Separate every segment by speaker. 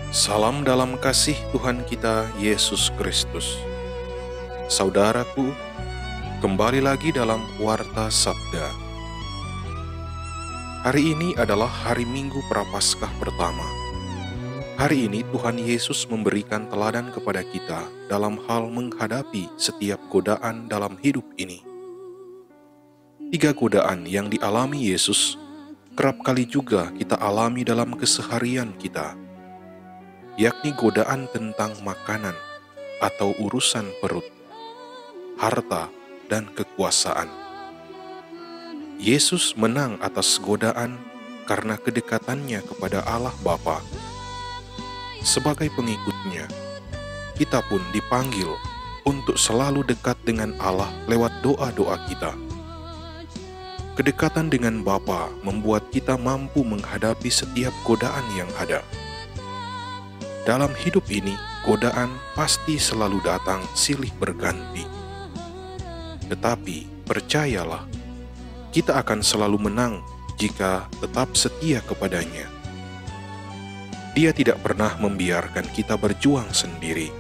Speaker 1: Salam dalam kasih Tuhan kita Yesus Kristus. Saudaraku, kembali lagi dalam Warta Sabda. Hari ini adalah hari Minggu Prapaskah pertama. Hari ini Tuhan Yesus memberikan teladan kepada kita dalam hal menghadapi setiap godaan dalam hidup ini. 3 godaan yang dialami Yesus kerap kali juga kita alami dalam keseharian kita, yakni godaan tentang makanan atau urusan perut, harta, dan kekuasaan. Yesus menang atas godaan karena kedekatannya kepada Allah Bapa. Sebagai pengikutnya, kita pun dipanggil untuk selalu dekat dengan Allah lewat doa-doa kita. Kedekatan dengan Bapa membuat kita mampu menghadapi setiap godaan yang ada. Dalam hidup ini, godaan pasti selalu datang silih berganti. Tetapi percayalah, kita akan selalu menang jika tetap setia kepadanya. Dia tidak pernah membiarkan kita berjuang sendiri.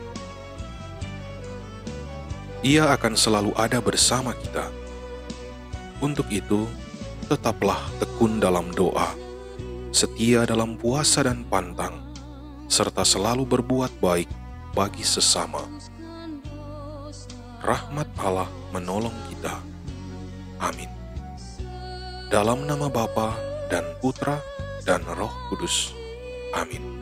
Speaker 1: Ia akan selalu ada bersama kita. Untuk itu, tetaplah tekun dalam doa, setia dalam puasa dan pantang, serta selalu berbuat baik bagi sesama. Rahmat Allah menolong kita. Amin. Dalam nama Bapa dan Putra dan Roh Kudus. Amin.